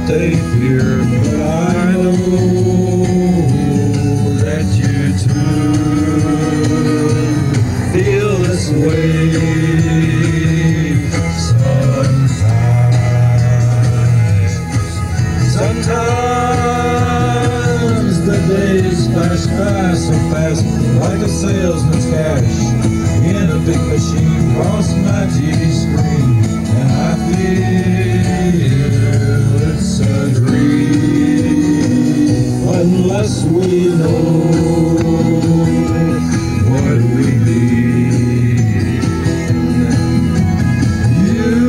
they fear, but I know that you too feel this way sometimes. Sometimes the days flash by so fast, like a salesman's cash in a big machine across my TV screen, and I feel it's a dream unless we know what we need. You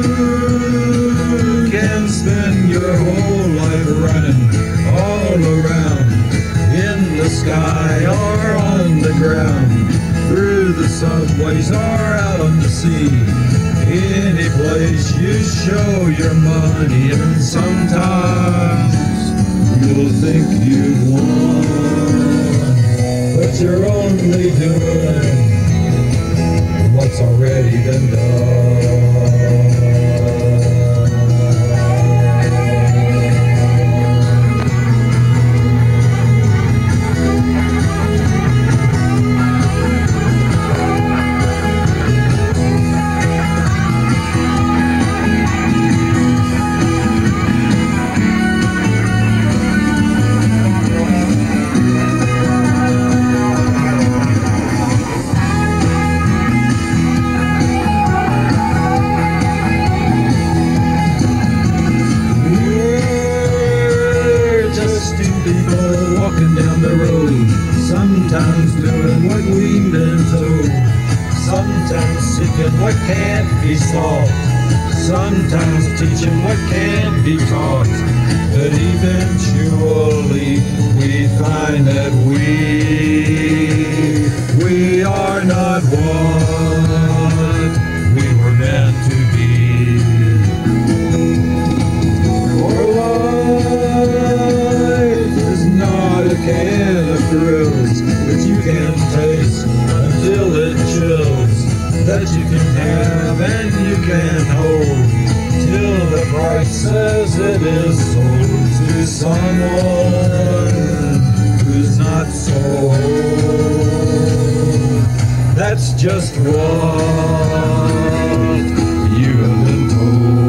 can spend your whole life running all around, in the sky or on the ground, through the subways or out on the sea. Any place you show your money, and sometimes you'll think you've won, but you're only doing what's already been done. Walking down the road, sometimes doing what we've been told, sometimes seeking what can't be solved, sometimes teaching what can't be taught. But eventually we find that we are not what we were meant to be. Can of thrills that you can taste until it chills, that you can have and you can hold, till the price says it is sold to someone who's not sold. That's just what you have been told.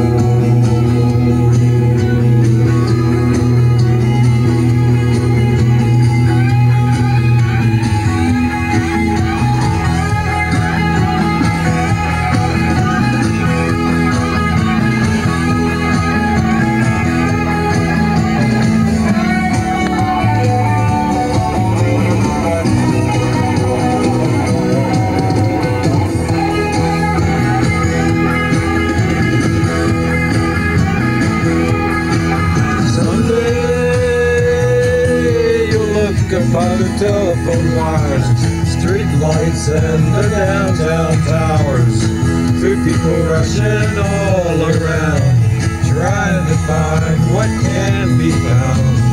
About the telephone wires, street lights and the downtown towers, through people rushing all around, trying to find what can be found.